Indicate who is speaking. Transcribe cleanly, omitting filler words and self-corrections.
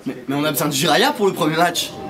Speaker 1: Mais on a besoin de Jiraya pour le premier match.